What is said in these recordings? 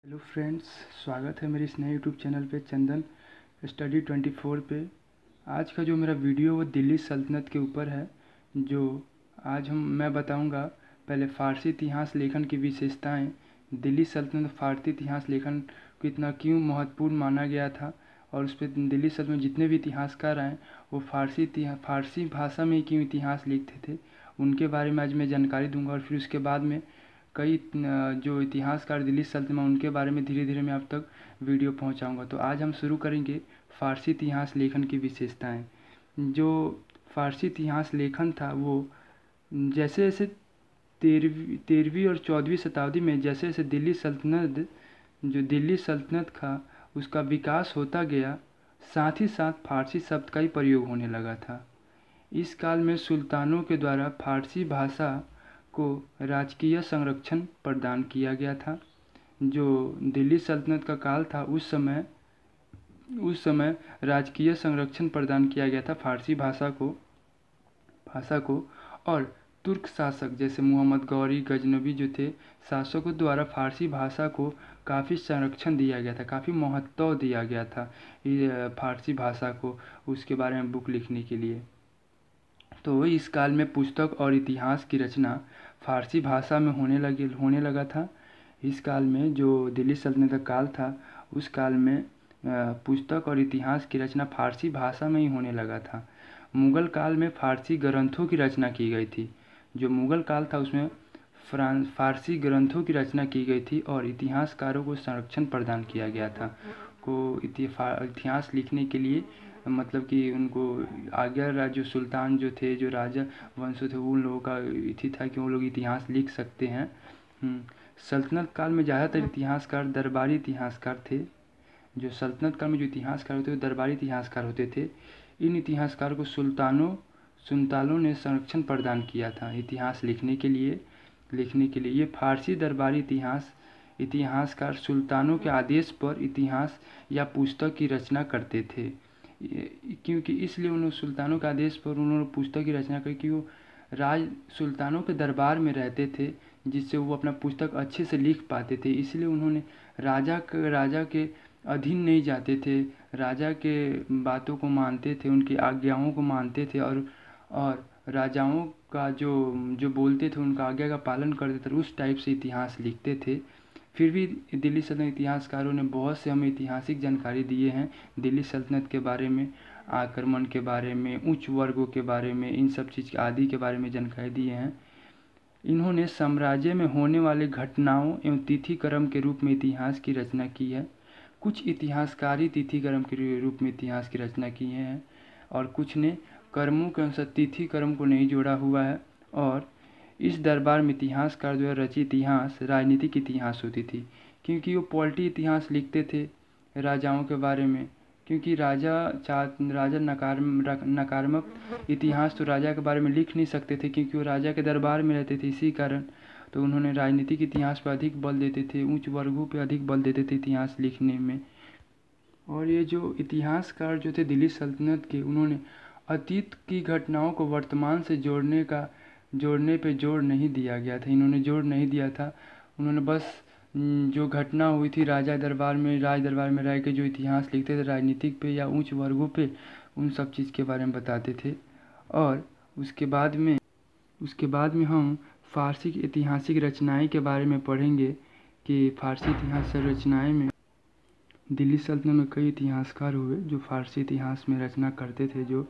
Hello friends, स्वागत है मेरे इस नए यूट्यूब चैनल पे चंदन स्टडी 24 पे। आज का जो मेरा वीडियो वो दिल्ली सल्तनत के ऊपर है। जो आज मैं बताऊंगा पहले फ़ारसी इतिहास लेखन की विशेषताएं। दिल्ली सल्तनत फ़ारसी इतिहास लेखन को इतना क्यों महत्वपूर्ण माना गया था, और उस पर दिल्ली सल्तनत जितने भी इतिहासकार आए वो फ़ारसी भाषा में ही क्यों इतिहास लिखते थे, उनके बारे में आज मैं जानकारी दूंगा। और फिर उसके बाद में कई जो इतिहासकार दिल्ली सल्तनत में उनके बारे में धीरे धीरे मैं आप तक वीडियो पहुंचाऊंगा। तो आज हम शुरू करेंगे फ़ारसी इतिहास लेखन की विशेषताएं। जो फ़ारसी इतिहास लेखन था वो जैसे जैसे तेरहवीं और 14वीं शताब्दी में जैसे जैसे दिल्ली सल्तनत का उसका विकास होता गया, साथ ही साथ फ़ारसी शब्द का ही प्रयोग होने लगा था। इस काल में सुल्तानों के द्वारा फ़ारसी भाषा को राजकीय संरक्षण प्रदान किया गया था। जो दिल्ली सल्तनत का काल था उस समय राजकीय संरक्षण प्रदान किया गया था फ़ारसी भाषा को। और तुर्क शासक जैसे मोहम्मद गौरी गजनवी जो थे शासकों द्वारा फ़ारसी भाषा को काफ़ी संरक्षण दिया गया था, काफ़ी महत्व दिया गया था फ़ारसी भाषा को, उसके बारे में बुक लिखने के लिए। तो इस काल में पुस्तक और इतिहास की रचना फ़ारसी भाषा में होने लगा था। इस काल में जो दिल्ली सल्तनत का काल था उस काल में पुस्तक और इतिहास की रचना फ़ारसी भाषा में ही होने लगा था। मुग़ल काल में फ़ारसी ग्रंथों की रचना की गई थी। जो मुग़ल काल था उसमें फ़ारसी ग्रंथों की रचना की गई थी और इतिहासकारों को संरक्षण प्रदान किया गया था। इतिहास लिखने के लिए मतलब कि उनको आज्ञा, जो सुल्तान जो थे, जो राजा वंशों थे, उन लोगों का इति था कि वो लोग इतिहास लिख सकते हैं। सल्तनत काल में ज़्यादातर इतिहासकार दरबारी इतिहासकार थे। जो सल्तनत काल में जो इतिहासकार होते वो दरबारी इतिहासकार होते थे। इन इतिहासकारों को सुल्तानों ने संरक्षण प्रदान किया था इतिहास लिखने के लिए। ये फ़ारसी दरबारी इतिहासकार सुल्तानों के आदेश पर इतिहास या पुस्तक की रचना करते थे। क्योंकि इसलिए उन्होंने सुल्तानों के आदेश पर उन्होंने पुस्तक की रचना की कि वो सुल्तानों के दरबार में रहते थे, जिससे वो अपना पुस्तक अच्छे से लिख पाते थे। इसलिए उन्होंने राजा के अधीन नहीं जाते थे, राजा के बातों को मानते थे, उनकी आज्ञाओं को मानते थे और राजाओं का जो बोलते थे उनका आज्ञा का पालन करते थे। उस टाइप से इतिहास लिखते थे। फिर भी दिल्ली सल्तनत इतिहासकारों ने बहुत से हमें ऐतिहासिक जानकारी दिए हैं दिल्ली सल्तनत के बारे में, आक्रमण के बारे में, उच्च वर्गों के बारे में, इन सब चीज़ आदि के बारे में जानकारी दिए हैं। इन्होंने साम्राज्य में होने वाले घटनाओं एवं तिथि क्रम के रूप में इतिहास की रचना की है। कुछ इतिहासकारी तिथि क्रम के रूप में इतिहास की रचना की हैं और कुछ ने कर्मों के अनुसार तिथि क्रम को नहीं जोड़ा हुआ है। और इस दरबार में इतिहासकार द्वारा रचित इतिहास राजनीतिक इतिहास होती थी, क्योंकि वो पॉलिटी इतिहास लिखते थे राजाओं के बारे में। क्योंकि राजा नकारात्मक इतिहास तो राजा के बारे में लिख नहीं सकते थे, क्योंकि वो राजा के दरबार में रहते थे। इसी कारण तो उन्होंने राजनीतिक इतिहास पर अधिक बल देते थे, उच्च वर्गों पर अधिक बल देते थे इतिहास लिखने में। और ये जो इतिहासकार जो थे दिल्ली सल्तनत के, उन्होंने अतीत की घटनाओं को वर्तमान से जोड़ने पे जोर नहीं दिया गया था। इन्होंने जोर नहीं दिया था। उन्होंने बस जो घटना हुई थी राज दरबार में रह के जो इतिहास लिखते थे राजनीतिक पे या उच्च वर्गों पे, उन सब चीज़ के बारे में बताते थे। और उसके बाद में हम फ़ारसी की ऐतिहासिक रचनाएं के बारे में पढ़ेंगे कि फ़ारसी इतिहास रचनाएं में दिल्ली सल्तनत में कई इतिहासकार हुए जो फ़ारसी इतिहास में रचना करते थे। जो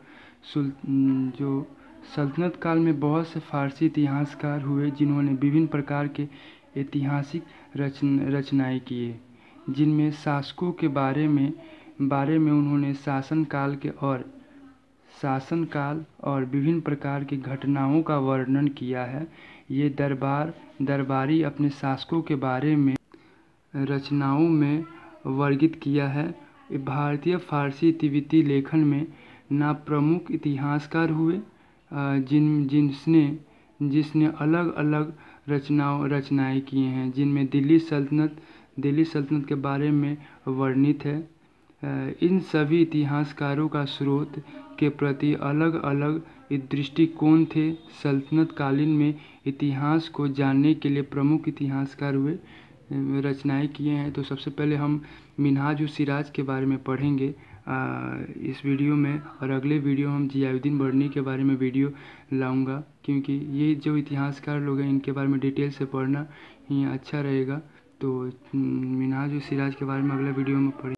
सल्तनत काल में बहुत से फ़ारसी इतिहासकार हुए जिन्होंने विभिन्न प्रकार के ऐतिहासिक रचनाएं किए, जिनमें शासकों के बारे में उन्होंने शासनकाल और विभिन्न प्रकार की घटनाओं का वर्णन किया है। ये दरबारी अपने शासकों के बारे में रचनाओं में वर्गीत किया है। भारतीय फ़ारसी तिब्बती लेखन में ना प्रमुख इतिहासकार हुए जिसने अलग अलग रचनाएं किए हैं, जिनमें दिल्ली सल्तनत के बारे में वर्णित है। इन सभी इतिहासकारों का स्रोत के प्रति अलग अलग दृष्टिकोण थे। सल्तनत कालीन में इतिहास को जानने के लिए प्रमुख इतिहासकार हुए रचनाएं किए हैं। तो सबसे पहले हम मिन्हाज उस सिराज के बारे में पढ़ेंगे इस वीडियो में, और अगले वीडियो हम ज़ियाउद्दीन बर्नी के बारे में वीडियो लाऊंगा, क्योंकि ये जो इतिहासकार लोग हैं इनके बारे में डिटेल से पढ़ना ही अच्छा रहेगा। तो मिन्हाज उस सिराज के बारे में अगले वीडियो में पढ़ेंगे।